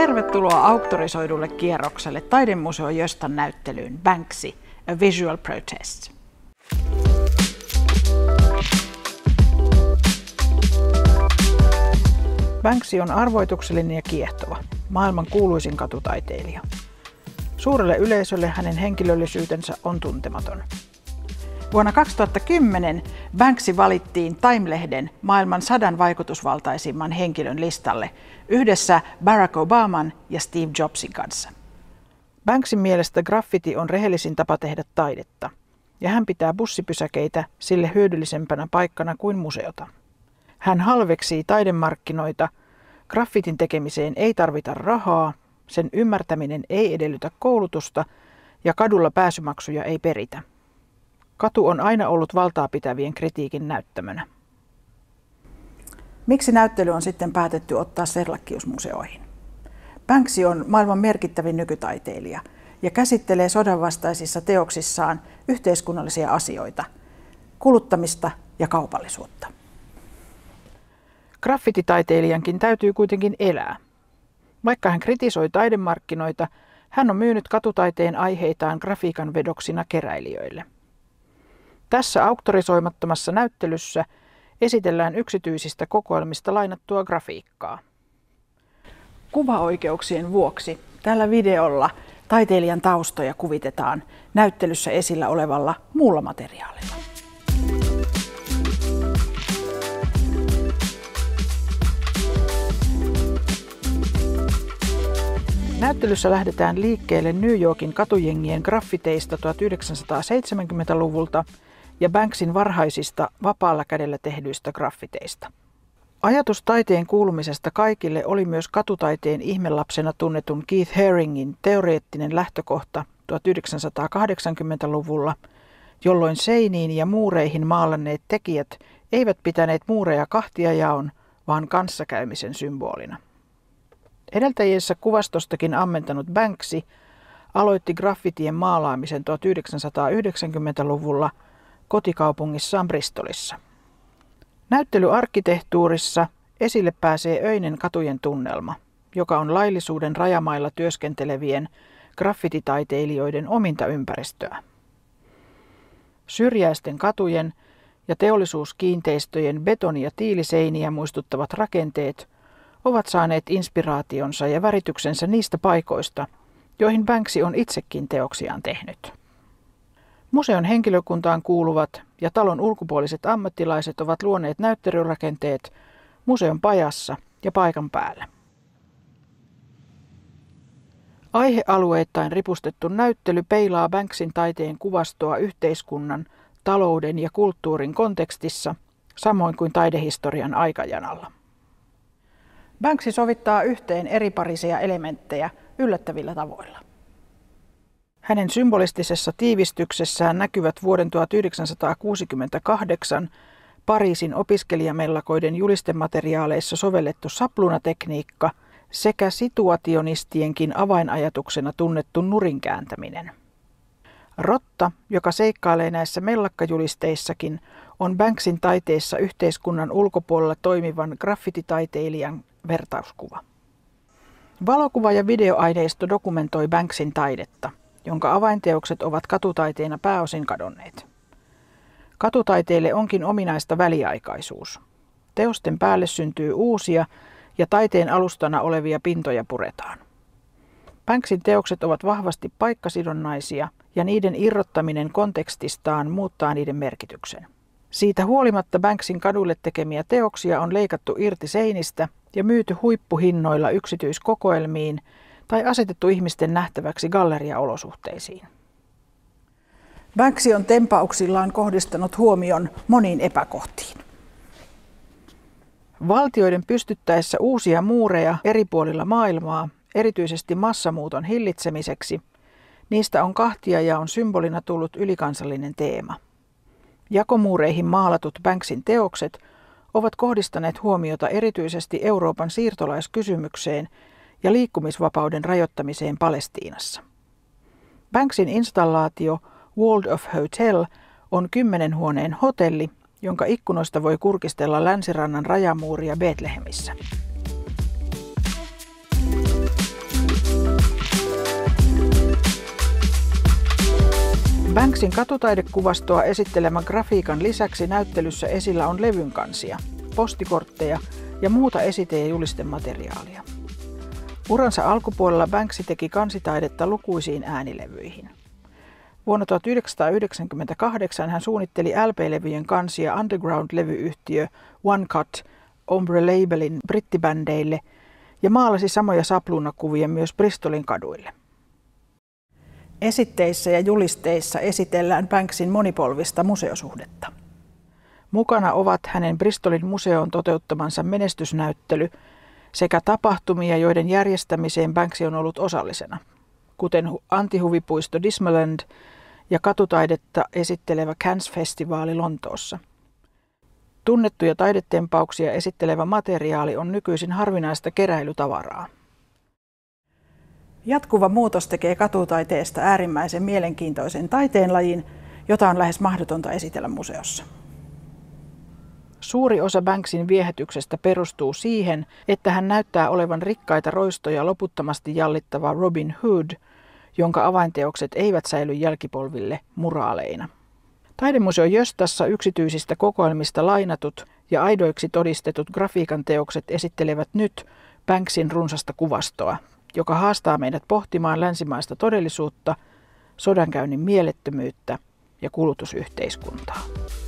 Tervetuloa auktorisoidulle kierrokselle Taidemuseo Jöstan näyttelyyn Banksy, A Visual Protest. Banksy on arvoituksellinen ja kiehtova, maailman kuuluisin katutaiteilija. Suurelle yleisölle hänen henkilöllisyytensä on tuntematon. Vuonna 2010 Banksy valittiin Time-lehden maailman 100 vaikutusvaltaisimman henkilön listalle yhdessä Barack Obaman ja Steve Jobsin kanssa. Banksyn mielestä graffiti on rehellisin tapa tehdä taidetta, ja hän pitää bussipysäkeitä sille hyödyllisempänä paikkana kuin museota. Hän halveksii taidemarkkinoita, graffitin tekemiseen ei tarvita rahaa, sen ymmärtäminen ei edellytä koulutusta ja kadulla pääsymaksuja ei peritä. Katu on aina ollut valtaa pitävien kritiikin näyttämönä. Miksi näyttely on sitten päätetty ottaa Serlachius-museoihin? Banksy on maailman merkittävin nykytaiteilija ja käsittelee sodanvastaisissa teoksissaan yhteiskunnallisia asioita, kuluttamista ja kaupallisuutta. Graffititaiteilijankin täytyy kuitenkin elää. Vaikka hän kritisoi taidemarkkinoita, hän on myynyt katutaiteen aiheitaan grafiikan vedoksina keräilijöille. Tässä auktorisoimattomassa näyttelyssä esitellään yksityisistä kokoelmista lainattua grafiikkaa. Kuvaoikeuksien vuoksi tällä videolla taiteilijan taustoja kuvitetaan näyttelyssä esillä olevalla muulla materiaalilla. Näyttelyssä lähdetään liikkeelle New Yorkin katujengien graffiteista 1970-luvulta ja Banksyn varhaisista vapaalla kädellä tehdyistä graffiteista. Ajatus taiteen kuulumisesta kaikille oli myös katutaiteen ihmelapsena tunnetun Keith Haringin teoreettinen lähtökohta 1980-luvulla, jolloin seiniin ja muureihin maalanneet tekijät eivät pitäneet muureja kahtiajaon, vaan kanssakäymisen symbolina. Edeltäjiensä kuvastostakin ammentanut Banksy aloitti graffitien maalaamisen 1990-luvulla kotikaupungissaan Bristolissa. Näyttelyarkkitehtuurissa esille pääsee öinen katujen tunnelma, joka on laillisuuden rajamailla työskentelevien graffititaiteilijoiden ominta ympäristöä. Syrjäisten katujen ja teollisuuskiinteistöjen betoni- ja tiiliseiniä muistuttavat rakenteet ovat saaneet inspiraationsa ja värityksensä niistä paikoista, joihin Banksy on itsekin teoksiaan tehnyt. Museon henkilökuntaan kuuluvat ja talon ulkopuoliset ammattilaiset ovat luoneet näyttelyrakenteet museon pajassa ja paikan päällä. Aihealueittain ripustettu näyttely peilaa Banksyn taiteen kuvastoa yhteiskunnan, talouden ja kulttuurin kontekstissa, samoin kuin taidehistorian aikajanalla. Banksy sovittaa yhteen eriparisia elementtejä yllättävillä tavoilla. Hänen symbolistisessa tiivistyksessään näkyvät vuoden 1968 Pariisin opiskelijamellakoiden julistemateriaaleissa sovellettu sapluunatekniikka sekä situationistienkin avainajatuksena tunnettu nurin kääntäminen. Rotta, joka seikkailee näissä mellakkajulisteissakin, on Banksyn taiteessa yhteiskunnan ulkopuolella toimivan graffititaiteilijan vertauskuva. Valokuva- ja videoaineisto dokumentoi Banksyn taidetta, jonka avainteokset ovat katutaiteena pääosin kadonneet. Katutaiteelle onkin ominaista väliaikaisuus. Teosten päälle syntyy uusia ja taiteen alustana olevia pintoja puretaan. Banksyn teokset ovat vahvasti paikkasidonnaisia ja niiden irrottaminen kontekstistaan muuttaa niiden merkityksen. Siitä huolimatta Banksyn kaduille tekemiä teoksia on leikattu irti seinistä ja myyty huippuhinnoilla yksityiskokoelmiin tai asetettu ihmisten nähtäväksi galleriaolosuhteisiin. Banksy on tempauksillaan kohdistanut huomion moniin epäkohtiin. Valtioiden pystyttäessä uusia muureja eri puolilla maailmaa, erityisesti massamuuton hillitsemiseksi, niistä on kahtiajaon symbolina tullut ylikansallinen teema. Jakomuureihin maalatut Banksyn teokset ovat kohdistaneet huomiota erityisesti Euroopan siirtolaiskysymykseen ja liikkumisvapauden rajoittamiseen Palestiinassa. Banksyn installaatio World of Hotel on 10 huoneen hotelli, jonka ikkunoista voi kurkistella länsirannan rajamuuria Betlehemissä. Banksin katutaidekuvastoa esittelemän grafiikan lisäksi näyttelyssä esillä on levynkansia, postikortteja ja muuta esite- ja julistemateriaalia. Uransa alkupuolella Banksy teki kansitaidetta lukuisiin äänilevyihin. Vuonna 1998 hän suunnitteli LP-levyjen kansia underground-levyyhtiö One Cut Ombre Labelin brittibändeille ja maalasi samoja sapluunakuvia myös Bristolin kaduille. Esitteissä ja julisteissa esitellään Banksyn monipolvista museosuhdetta. Mukana ovat hänen Bristolin museoon toteuttamansa menestysnäyttely sekä tapahtumia, joiden järjestämiseen Banksy on ollut osallisena, kuten antihuvipuisto Dismaland ja katutaidetta esittelevä Cannes-festivaali Lontoossa. Tunnettuja taidetempauksia esittelevä materiaali on nykyisin harvinaista keräilytavaraa. Jatkuva muutos tekee katutaiteesta äärimmäisen mielenkiintoisen taiteenlajin, jota on lähes mahdotonta esitellä museossa. Suuri osa Banksyn viehätyksestä perustuu siihen, että hän näyttää olevan rikkaita roistoja loputtomasti jallittava Robin Hood, jonka avainteokset eivät säily jälkipolville muraaleina. Taidemuseo Jöstassa yksityisistä kokoelmista lainatut ja aidoiksi todistetut grafiikan teokset esittelevät nyt Banksyn runsasta kuvastoa, joka haastaa meidät pohtimaan länsimaista todellisuutta, sodankäynnin mielettömyyttä ja kulutusyhteiskuntaa.